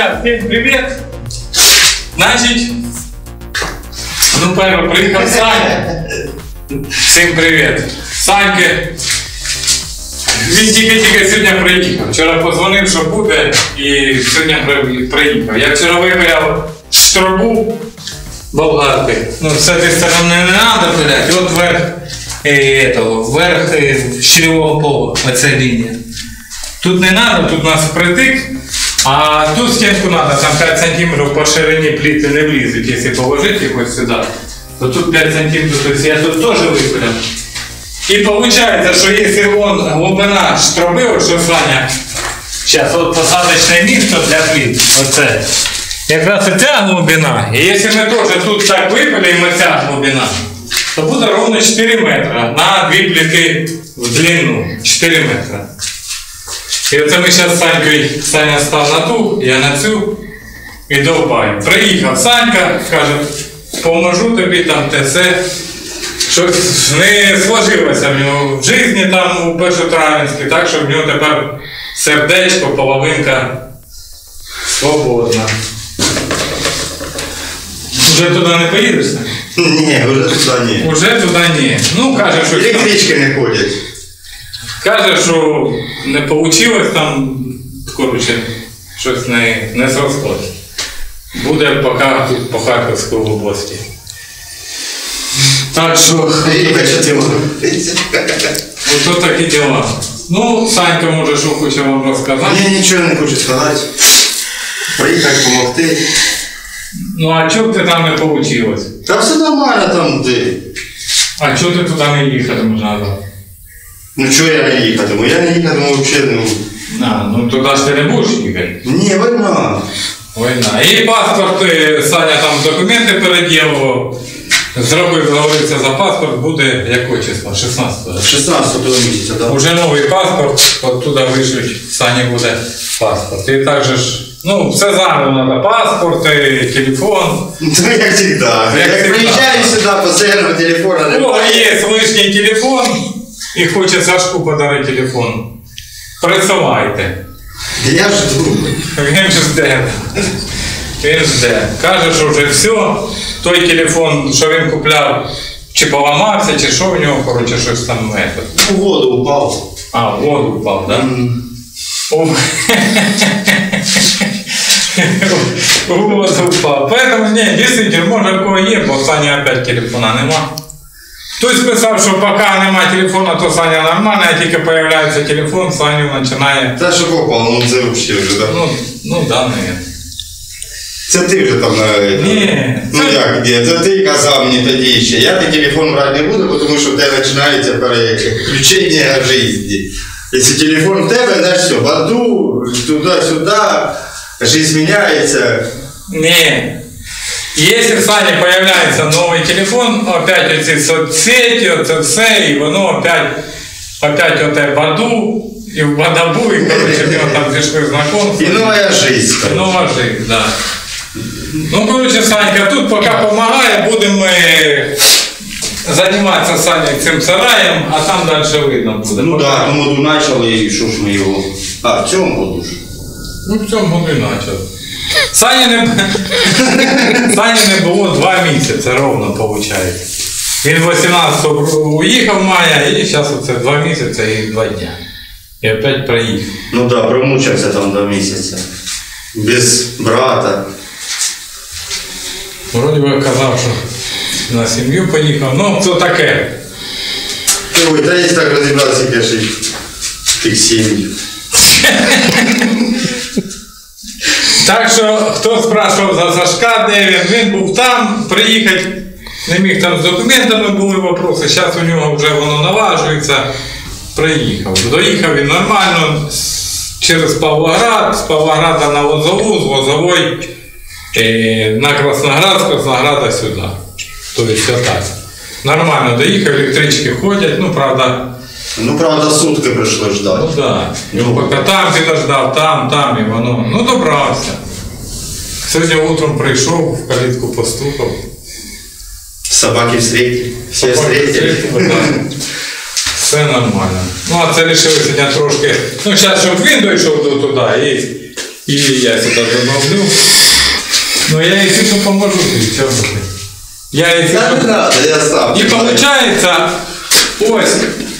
Ребят, всем привет! Значит, ну первый приехал Саня. Всем привет. Санька. Він тільки сьогодні приїхав. Вчора позвонив, що буде, і сьогодні приїхав. Я вчора випаяв штрубу болгарки. Ну, з цієї сторони не треба пиляти. От верх щільового пола, оця лінія. Тут не треба, тут у нас притик, а тут стінку треба, там 5 см по ширині пліти не влізуть. Якщо положити їх ось сюди, то тут 5 см, тобто я тут теж випиляв. І виходить, що якщо глибина штроби, от що Саня, зараз от посадочне місце для пліт, оце, якраз ця глибина, і якщо ми теж тут так випиляємо ця глибина, то буде ровно 4 метри на 2 пліти в длину, 4 метри. І оце ми зараз з Санькою, Саня став на ту, я на цю, і довбаю. Приїхав Санька, каже, поможу тобі там те все. Щось не сложилося в нього в житті там у Першотравенській, так що в нього тепер сердечко, половинка свободна. Уже туди не поїдешся? Ні, вже туди ні. Уже туди ні. Ну, каже, що... Електрички не ходять. Каже, що не вийшло там, коротше, щось не зрослося. Буде поки тут по Харківській області. Так що... Ото такі діла. Ну, Санька може, що хоче вам розказати. Я нічого не хочу сказати. Приїхати, допомогти. Ну, а чого ти там не вийшло? Та все нормально там ти. А чого ти туди не їхатимеш назад? Ну чого я не їхатиму? Я не їхатиму взагалі не можу. Ну туди ж ти не будеш їхати? Ні, війна. Війна. І паспорт, Саня там документи переділував. Зробив, говориться, за паспорт буде якого числа? 16-го? 16-го місяця, так. Уже новий паспорт, оттуда вишлють, Сані буде паспорт. І так же ж, ну, все заново треба, паспорт, телефон. Ну, як завжди. Як приїжджаю сюди, постійно телефона не О, є лишній телефон і хоче Сашку подарити телефон. Присилайте. Я жду. Він жде. Він жде. Каже, що вже все. Той телефон, що він купляв, чи поламався, чи що в нього, коротше, щось там метод. У воду упав. А, в воду упав, так? У воду упав. Поэтому, ні, дійсно, може в кого є, бо Саня опять телефона нема. Хтось писав, що поки нема телефона, то Саня нормально, а тільки з'являється телефон, Саню починає... Та що попало, ну це взагалі вже, так? Ну, да, не. Це ти вже там навіть. Ні. Ну як, ні, це ти казав мені тоді ще. Я ти телефон брати не буду, тому що в тебе починається переключення житті. Якщо телефон в тебе, знаєш, все, баду, туди-сюди, життя міняється. Ні. Если в Сане появляется новый телефон, опять эти соцсети, это все, и воно опять вот баду, и в бадабу, и, короче, у него там пришли знакомства. И новая жизнь. И новая жизнь, да. Ну, короче, Санька тут пока помогает, будем мы заниматься Саней цим сараем, а там дальше видно будет. Ну да, в тому году начали, і що ж ми його... А, в цьому году ж? Ну, в цьому году начали. Сані не було 2 місяці, ровно виходить. Він 18-го уїхав в мая, і зараз оце 2 місяці і 2 дня. І опять приїхав. Ну да, промучився там 2 місяці. Без брата. Вроді би казав, що на сім'ю поїхав, ну це таке. Ой, та якщо так розібратися, перший тих сім'ї. Так що, хто спрашував за Сашка, де він був там, приїхати, не міг там з документами були вопроси, зараз у нього вже воно наважується, приїхав. Доїхав він нормально через Павлоград, з Павлограда на Лозову, з Лозової на Красноград, з Краснограда сюди. Тобто так. Нормально доїхав, електрички ходять, ну правда. Ну, правда, сутки прийшло ждати. Ну так. Да. Поки там підождав, там і воно. Ну, добрався. Сьогодні утром прийшов, в калітку постукав. Собаки встретили. Всі встретили. Все нормально. Ну, а це вирішили сьогодні трошки. Ну, зараз, щоб він дійшов до туди И я сюда добавлю. Но я если что поможу, ты что? Я если Да не надо, я сам. и получается, ось,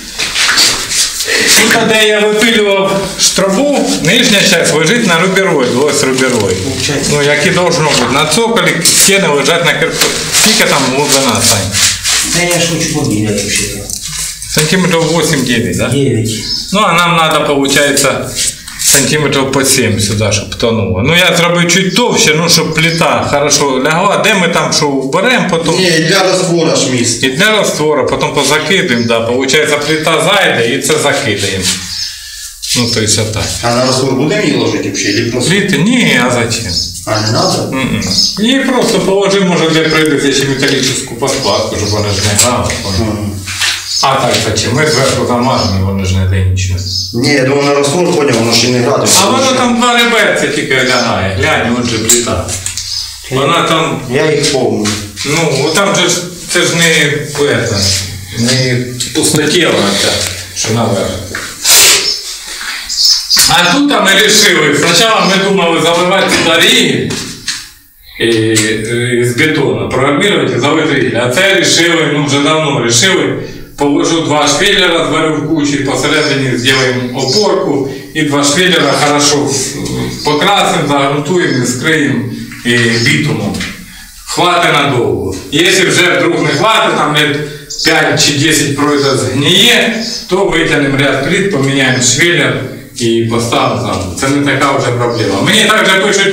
тут, де я випилював штробу, нижня часть лежить на рубероїд, ось рубероїд. Ну, як і должно бути. На цоколі стіни лежать на кирпичі. Скільки там глибина, Сань? Да я ж хочу поміряти взагалі. Сантиметрів 8-9, да? 9. Ну, а нам надо, получается, сантиметрів по 7 сюди, щоб тонуло. Ну, я зробив чуть товще, ну, щоб плита хорошо лягла. Де ми там що вберемо, потім... Ні, для раствора ж місце. І для раствора, потім позакидаємо, да. Получается, плита зайде і це закидаємо. Ну, то есть отак. А на раствор будемо її ложити взагалі? Или просто... Плити? Ні, а зачем? А, не надо? Її просто положимо, може, де прийдеться ще металічну подкладку, щоб вона ж не грала. А так зачем? Ми зверху замажемо, воно ж не де нічого. Ні, я думаю, на раствор, поняв, воно ще не градус. А воно там 2 реберця тільки лягає. Глянь, от же плита. Вона там, Я їх помню. ну, там же ж, це ж не пустотіла ця, що наверх. А тут ми вирішили, спочатку ми думали заливати сюди ригель з бетону, проармірувати і залити ригель. А це вирішили, ну вже давно вирішили, положу 2 швеллера, зварю в кучі, посередині зробимо опорку і 2 швеллера хорошо покрасимо, загрунтуємо і скриємо бітумом. Хватить надовго. Якщо вже вдруг не хватить, там лет 5 чи 10 пройде згніє, то витягнемо ряд плит, поміняємо швеллер і поставимо заново. Це не така вже проблема. Мені також пишуть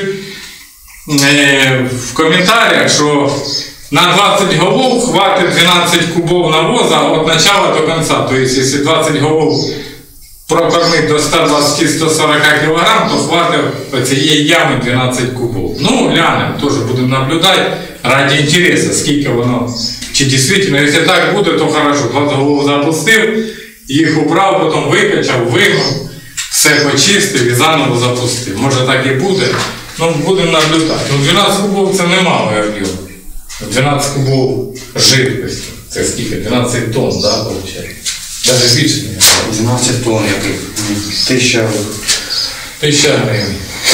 в коментарях, що на 20 голов хватить 12 кубов навоза від початку до кінця. Тобто, якщо 20 голов прокормити до 120-140 кг, то хватить цієї ями 12 кубов. Ну, глянемо, теж будемо наблюдати ради інтересу, скільки воно. Чи дійсно, якщо так буде, то хорошо. 20 голов запустив, їх убрав, потім викачав, вигнув, все почистив і заново запустив. Може так і буде, ну будемо наблюдати. Ну, 12 кубов це немало об'єм. 12 кубов жидкості. Це скільки? 12 тонн, да, виходить? Навіть більше не. 12 тонн яких? 1000 гривень.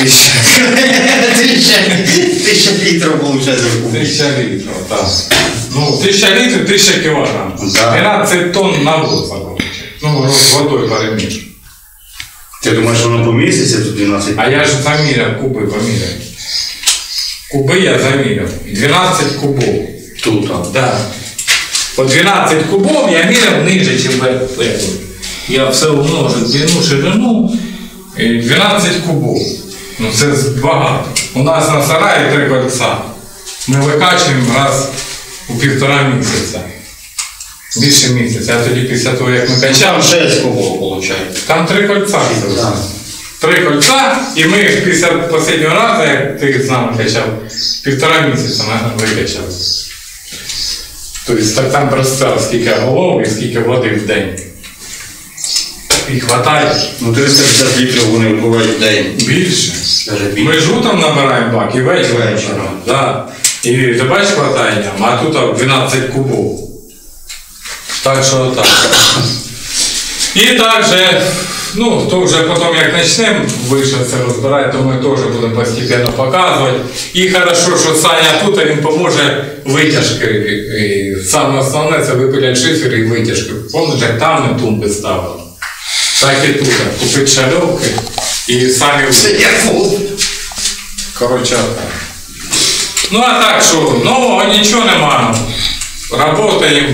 1000 літрів, виходить. 1000 літрів, так. Ну, 1000 літрів, 1000 кілограм. Да. 12 тонн навоза, виходить. Ну, з водою переміж. Ти думаєш, воно поміститься тут 12? А я ж заміряв, куби поміряв. Куби я заміряв. 12 кубов. Тут, а? Да. По 12 кубов я міряв ниже, ніж в Я все умножив длину, ширину. 12 кубов. Ну це багато. У нас на сараї 3 кольця. Ми викачуємо раз у 1,5 місяця. Більше місяця. А тоді після того, як ми качали... 6 кубов, виходить. Там 3 кольця. Да. 3 кольця, і ми їх після останнього разу, як ти з нами качав, 1,5 місяця викачали. Тобто так там представ, скільки голов і скільки води в день. І хватає. Ну 350 літрів вони випивають в день. Більше. Даже більше. Ми ж утром набираємо бак і вечором. Да. І ти бачиш, хватає нам, а тут 12 кубов. Так що так. І також, ну, то вже потім як почнемо вище це розбирати, то ми теж будемо постійно показувати. І хорошо, що Саня тут, він поможе витяжки. І саме основне це випилять шифер і витяжки. Пам'ятаєш, як там ми тумби ставили. Так і тут. Купити шальовки і самі витяжки. Коротше, так. Ну а так що, нового нічого немає. Работаємо.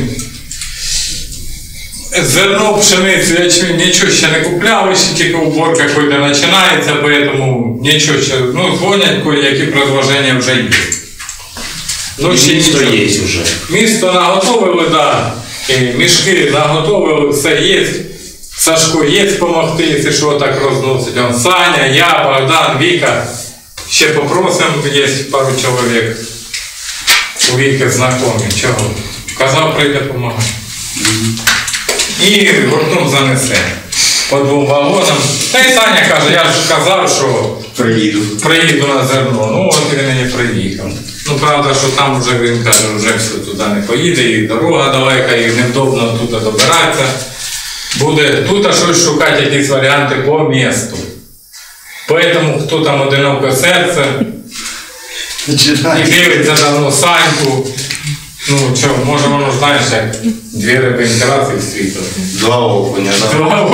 Зерно, пшеницю, ячмінь, нічого ще не купляли, ще тільки уборка кое-де починається, поэтому нічого ще, ну, дзвонять кое-які предложення вже є. Ну, ще місто є вже. Місто наготовили, да, і мішки наготовили, все є. Сашко є допомогти, якщо що так розносить. Он Саня, я, Богдан, Віка. Ще попросимо, є пару чоловік. У Віки знайомі, чого. Казав, прийде допомагати. І гуртом занесе по 2 вагонам. Та й Саня каже, я ж казав, що приїду на зерно. Ну от він і не приїхав. Ну правда, що там вже, він каже, вже все туди не поїде, і дорога далека, і невдобно туди добиратися. Буде тут щось шукати, якісь варіанти по місту. Поэтому хто там одиноке серце і дивиться давно Саньку. Ну що, може воно, знаєш, як дві риби інтерації світу. Два окуня, да.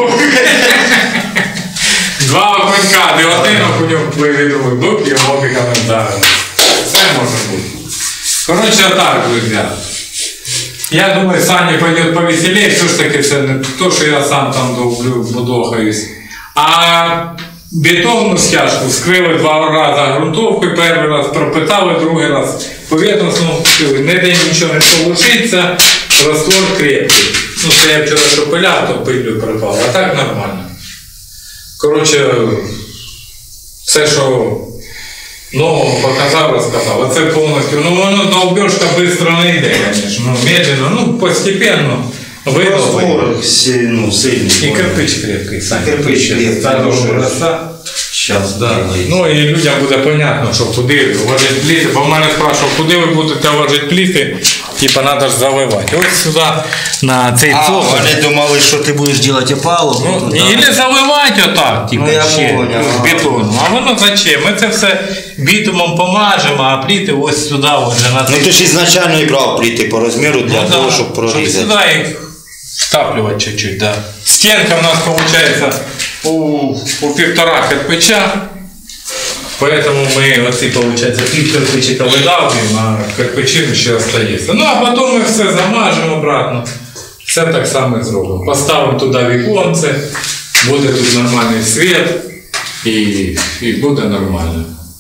Два окунька, не один окуньок пливе, другий бук і обігами вдарили. Все може бути. Коротше, так, друзі. Я думаю, Саня пойде повеселее, все ж таки це не то, що я сам там будохаюсь. А бетонну стяжку скрили 2 рази грунтовкою, перший раз пропитали, другий раз повітряно вкрили. Ніде нічого не полушиться, раствор крепкий. Ну, це я вчора що пиляв, то пилю припав, а так нормально. Коротше, все, що нового показав, розказав. Оце повністю, ну воно довбешка швидко не йде, звісно, ну, медленно, ну, постепенно. Раствор сильний. І кирпич крепкий, Саня. Кирпич крепкий. Сейчас, да. Ну і людям буде понятно, що куди вложити пліти. Бо в мене спрашував, куди ви будете вложити пліти, типа треба ж заливати. Ось сюди, на цей цоколь. Вони думали, що ти будеш робити опалубку. Ну, или заливати отак, типу, бетоном. А воно зачем? Ми це все бітумом помажемо, а пліти ось сюди, вже на цей. Ну ти ж ізначально і брав пліти по розміру для того, щоб прорізати. Щоб сюди їх втаплювати чуть-чуть, да. Стенка у нас виходить у 1,5 кирпича. Поэтому мы оці, получается, пів кирпичика видавлюємо, а кирпичину ще остається. Ну, а потім ми все замажемо обратно. Все так само зробимо. Поставимо туди віконце, буде тут нормальний світ і буде нормально.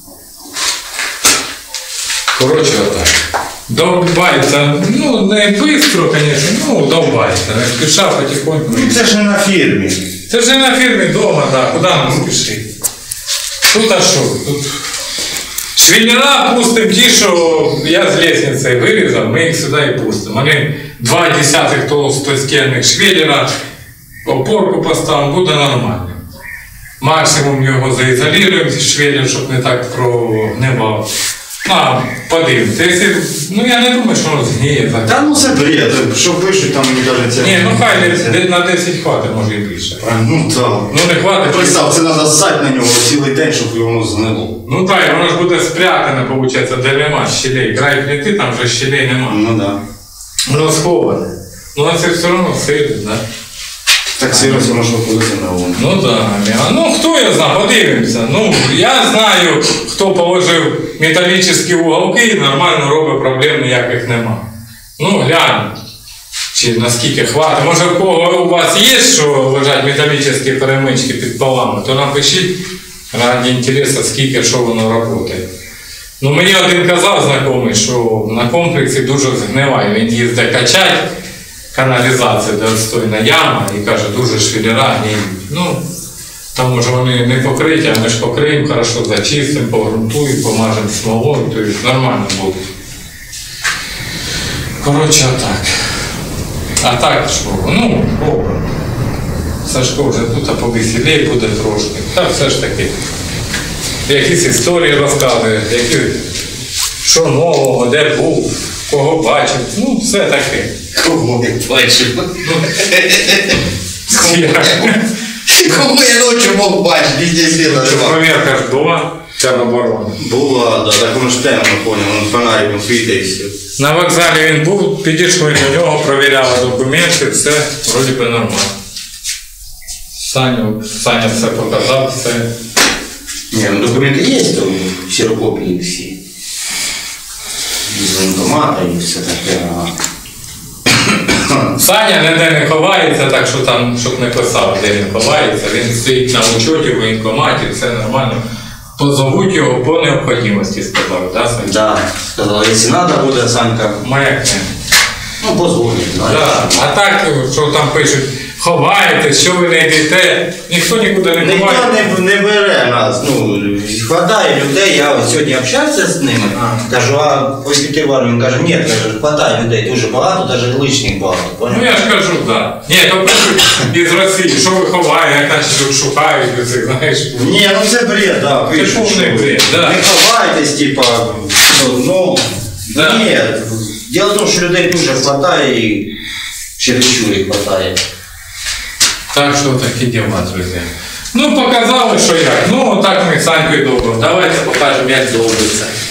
Коротше, отак. Довбається, ну не швидко, звісно, ну довбається, не спіша потихоньку. Ну це ж не на фірмі. Це ж не на фірмі вдома, так, куди нам спішити? Тут а що? Тут швеллера пустимо ті, що я з лестниці вирізав, ми їх сюди і пустимо. Вони 0,2 толстостінних швеллера, опорку поставимо, буде нормально. Максимум його заізолюємо, швеллер, щоб не так прогнивав. Подивимося. Ну я не думаю, що воно згніє так. Та ну це бред, що пишуть, там мені кажеться. Ні, ну хай на 10 хватить, може і більше. Ну так. Ну не хватить. Представ, це треба ссати на нього цілий день, щоб воно знило. Ну так, воно ж буде спрятане, виходить, де нема щелей. Край плити, там вже щелей нема. Ну так. Воно сховане. Ну а це все одно сидить, так? Так серйозно, воно що ходити на воно. Ну так. Ну хто я знаю, подивимося. Ну я знаю, хто положив металічні уголки і нормально робить, проблем ніяких нема. Ну глянь, чи наскільки хватить. Може в кого у вас є, що лежать металічні перемички під полами, то напишіть раді інтересу, скільки, що воно працює. Ну мені один казав знайомий, що на комплексі дуже згниває. Він їздить качати. Каналізація, де стойна яма, і каже, дуже швеллера гниють. Ну, там може вони не покриті, а ми ж покриємо, хорошо зачистимо, погрунтуємо, помажемо смолою, то есть нормально буде. Коротше, отак. А так що, ну, добре. Сашко вже тут повеселій буде трошки. Та все ж таки. Якісь історії розказує, що нового, де був, кого бачив, ну, все таке. Кого я бачив? Кого я ночі мог бачити, везде світло нема. Проверка ж була, тероборони. Була, да, так воно ж темно, понял, він фонариком світить і все. На вокзалі він був, підійшли до нього, провіряли документи, все, вроді би нормально. Саня все показав, все. Ні, ну документи є, то ксерокопії всі. З воєнкомата і все таке. Саня ніде не ховається, так що там, щоб не писав, де він ховається. Він стоїть на учоті в воєнкоматі, все нормально. Позовуть його по необхідності, сказав, да, Саня? Да, сказала, якщо треба буде, Санька. Маяк не. Ну, позвонить. Да. А так, що там пишуть, ховаєтесь, що ви не йдете, ніхто нікуди не ховає. Ніхто не бере нас, ну, хватає людей, я ось сьогодні общався з ними, кажу, а ось піти в армію, він каже, ні, каже, хватає людей, дуже багато, навіть лишніх багато, понял? Ну я ж кажу, так. Да. Ні, то пишуть із Росії, що ви ховаєте, як наче тут шукають, це, знаєш. Ні, ну це бред, да, пишуть, Це повний бред, да. Не ховайтесь, типа, ну, да. Ні, діло в тому, що людей дуже хватає і ще дочурі хватає. Так що такі діла, друзі. Ну, показали, що як. Ну, отак ми з Санькою довго. Давайте покажемо, як довбиться.